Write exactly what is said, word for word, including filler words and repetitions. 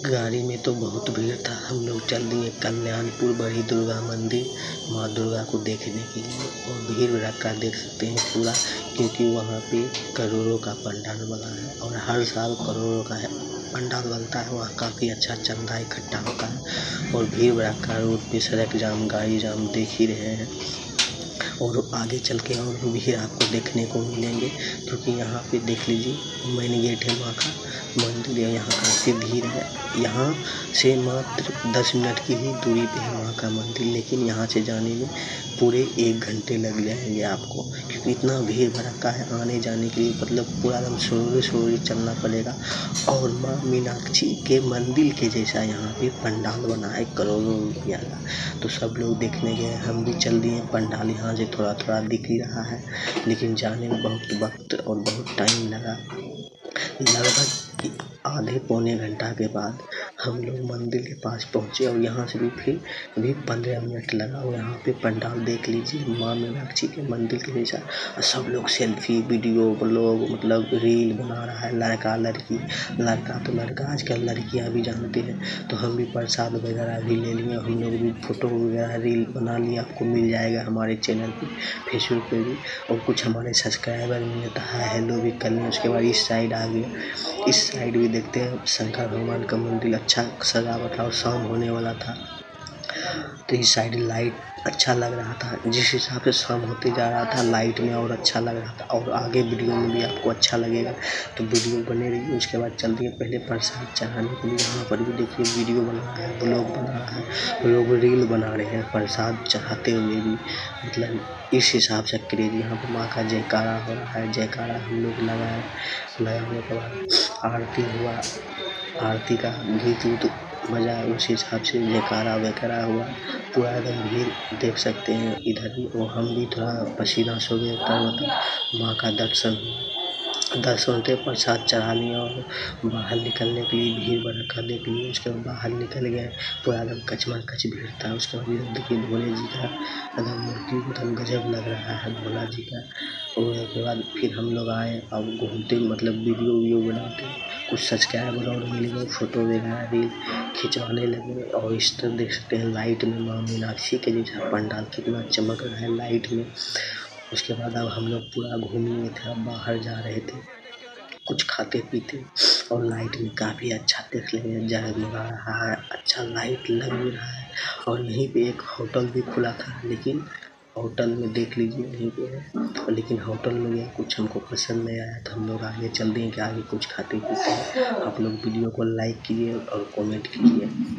गाड़ी में तो बहुत भीड़ था। हम लोग चल दिए कल्याणपुर बड़ी दुर्गा मंदिर माँ दुर्गा को देखने के लिए। और भीड़ भड़क्का देख सकते हैं पूरा, क्योंकि वहाँ पे करोड़ों का पंडाल बना है और हर साल करोड़ों का है पंडाल बनता है। वहाँ काफ़ी अच्छा चंदा इकट्ठा होता है और भीड़ भड़क्का रोड पे सड़क जाम, गाड़ी जाम देख ही रहे हैं। और आगे चल के और भी आपको देखने को मिलेंगे, क्योंकि यहाँ पे देख लीजिए मेन गेट है माँ का मंदिर है। यहाँ काफ़ी भीड़ है। यहाँ से मात्र दस मिनट की ही दूरी पे है माँ का मंदिर, लेकिन यहाँ से जाने में पूरे एक घंटे लग जाएंगे आपको, क्योंकि इतना भीड़ भड़क्का है आने जाने के लिए। मतलब पूरा एकदम सोरे सोरे चलना पड़ेगा। और माँ मीनाक्षी के मंदिर के जैसा यहाँ पे पंडाल बना है करोड़ों रुपया का। तो सब लोग देखने गए, हम भी चल दिए। पंडाल यहाँ से थोड़ा थोड़ा दिख ही रहा है, लेकिन जाने में बहुत वक्त और बहुत टाइम लगा। लगभग आधे पौने घंटा के बाद हम लोग मंदिर के पास पहुँचे और यहाँ से भी फिर भी पंद्रह मिनट लगा। और यहाँ पे पंडाल देख लीजिए माँ मीनाक्षी के मंदिर के जैसा। सब लोग सेल्फी वीडियो ब्लॉग मतलब रील बना रहा है, लड़का लड़की, लड़का तो लड़का, आजकल लड़कियाँ भी जानते हैं। तो हम भी प्रसाद वगैरह भी ले लिए, हम लोग भी फ़ोटो वगैरह रील बना लिए। आपको मिल जाएगा हमारे चैनल पे, फेसबुक पे भी। और कुछ हमारे सब्सक्राइबर में तो है हेलो भी कर लें। उसके बाद इस साइड आ गए, इस साइड भी देखते हैं शंकर भगवान का मंदिर अच्छा सजावट था और शाम होने वाला था, तो इस साइड लाइट अच्छा लग रहा था। जिस हिसाब से शाम होते जा रहा था लाइट में और अच्छा लग रहा था। और आगे वीडियो में भी आपको अच्छा लगेगा, तो वीडियो बने रहिए। उसके बाद चलते हैं पहले प्रसाद चढ़ाने के लिए। यहाँ पर भी देखिए वीडियो बना रहा है, ब्लॉग बना रहा है, लोग रील बना रहे हैं प्रसाद चढ़ाते हुए भी। मतलब इस हिसाब से क्रेज यहाँ पर माँ का जयकारा हो रहा है। जयकारा हम लोग लगाए, लगाने के बाद आरती हुआ, आरती का गीत उत बजा, उस हिसाब से जयकारा वगैरह हुआ। पूरा एकदम भीड़ देख सकते हैं इधर भी। और हम भी थोड़ा पसीना सो गए, तब माँ का दर्शन दर्शन होते प्रसाद चढ़ा लिया और बाहर निकलने के लिए भीड़ भड़क्का देख लिए। उसके बाद बाहर निकल गए, पूरा एकदम कचमकच भीड़ था। उसके बाद देखिए भोले जी का एकदम मूर्ति एकदम गजब लग रहा है भोला जी का। और उसके बाद फिर हम लोग आए और घूमते मतलब वीडियो वीडियो बनाते, कुछ सब्सक्राइबर और मिल गए, फ़ोटो वगैरह रील खिंचवाने लगे। और इस तरह देख सकते हैं लाइट में माँ मीनाक्षी के जैसा पंडाल कितना चमक रहा है लाइट में। उसके बाद अब हम लोग पूरा घूमे थे, अब बाहर जा रहे थे कुछ खाते पीते, और लाइट में काफ़ी अच्छा देख लेंगे जगमगा रहा है, अच्छा लाइट लग भी रहा है। और यहीं पे एक होटल भी खुला था, लेकिन होटल में देख लीजिए यहीं पे है, लेकिन होटल में गए कुछ हमको पसंद नहीं आया, तो हम लोग आगे चल दिए कि आगे कुछ खाते पीते हैं। आप लोग वीडियो को लाइक कीजिए और कमेंट कीजिए।